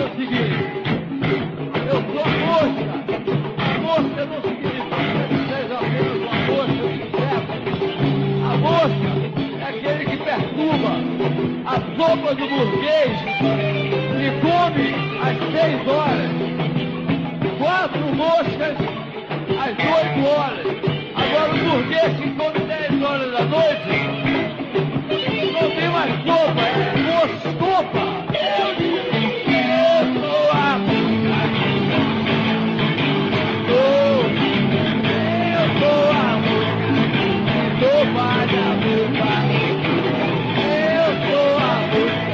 o seguinte, eu sou mosca. A mosca não significa que seja apenas uma mosca de inseto. A mosca é aquele que perturba a sopa do burguês e come às 6 horas. 4 moscas às 8 horas. Agora o burguês que come 10 horas da noite não tem mais sopa, é sopa. Eu sou a mosca. Eu sou a mosca. Sopa da boca. Eu sou a mosca.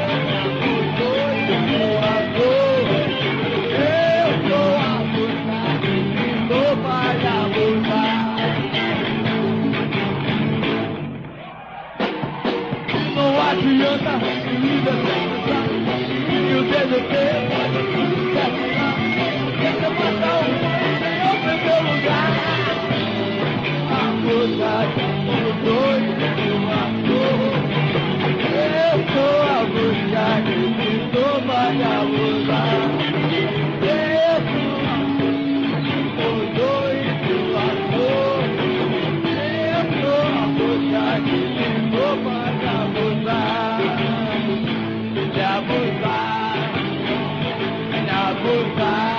Não adianta vida pensar e o DDT pode terminar. Tenta matar o mundo em primeiro lugar. A moça como dois do ator. Eu sou a moça que se toma de abusar. Eu sou a moça como dois do ator. Eu sou a moça que se toma de abusar. De abusar, de abusar.